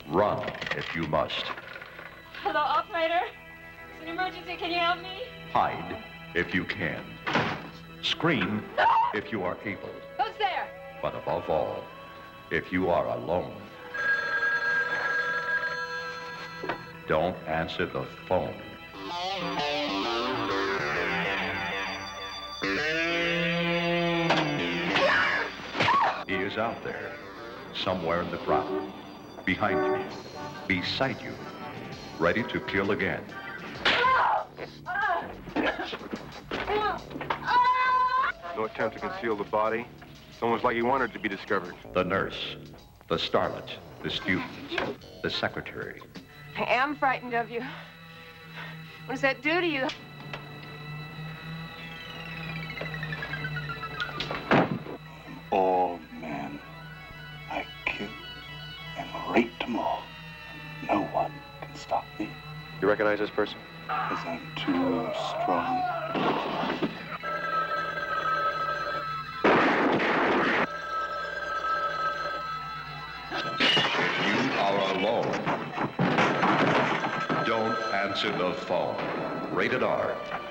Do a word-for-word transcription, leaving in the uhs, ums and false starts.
Run if you must. Hello, operator. It's an emergency. Can you help me? Hide if you can. Scream No! if you are able. Who's there? But above all, if you are alone, don't answer the phone. He is out there, somewhere in the crowd, behind you, beside you, ready to kill again. No attempt to conceal the body. It's almost like he wanted to be discovered. The nurse, the starlet, the student, the secretary. I am frightened of you. What does that do to you? All men. I killed and raped them all. No one can stop me. You recognize this person? Because I'm too strong. You are alone. Don't answer the phone. Rated R.